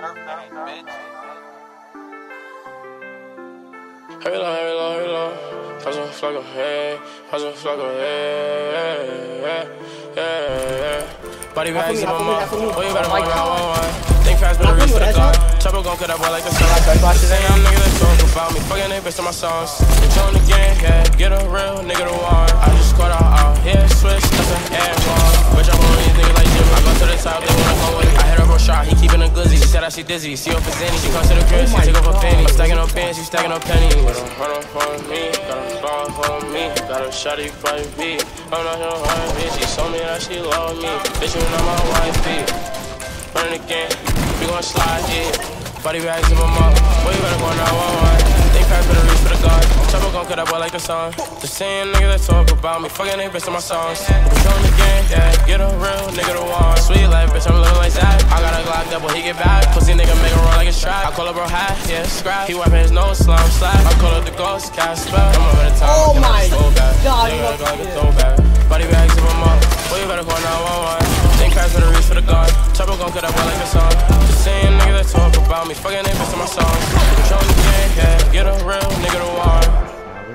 Halo, hustle flock of hey, body bags in my mouth, oh you better hold on, think fast but reach for the car, trouble gon' cut that boy like a sun, say I'm nigga that talk about me, fucking they bitch on my songs, bitch on the game, yeah, get a real nigga to one, I just caught out here, switch, that's an air one, bitch I'm on these niggas like Jimmy, I go to the top, they wanna go with me, I hit her for a shot, he keeping a glizzy, she said that she dizzy, see her for Zanny, she comes to the crib, she take off her fanny, I'm stacking up bands, she stacking up pennies, got a run for me, got a fall for me, got a shawty for me, I'm not your wife, she told me that she love me, bitch you not my wifey, running the game, we gon' slide, yeah, body bags in my mouth, boy you better go 911, think fast better reach for the guard, trouble gon' cut that boy like the sun, the same nigga that talk about me, fucking they bitch on my songs, bitch on the game, yeah, get a real nigga to one, sweet life, bitch I'm living like that, I got a Glock double, he get back, pussy nigga make him run like a strap, I call up bro hat, yeah, scrap, he wiping his nose, slime slap, I call up the ghost, cast spell, I'm over the top, oh my god, nigga go like a throwback, body bags in my mouth, boy you better go 911, think fast better reach for the guard, trouble gon' cut that boy like a sun, the same nigga that talk about me, fucking they bitch on my songs, bitch on the game, yeah, get a real nigga to one.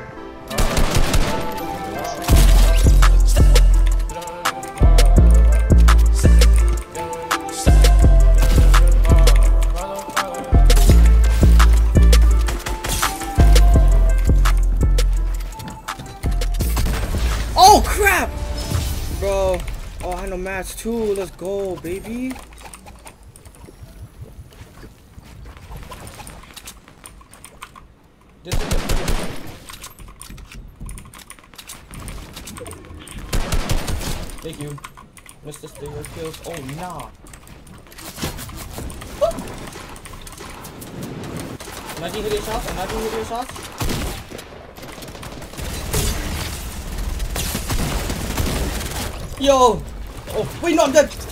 Oh crap! Bro, oh I know match too. Let's go, baby. Thank you. Mr. Stinger kills. Oh nah. Imagine hit your shots, imagine hit your shots. Yo! Oh, wait, no, I'm dead!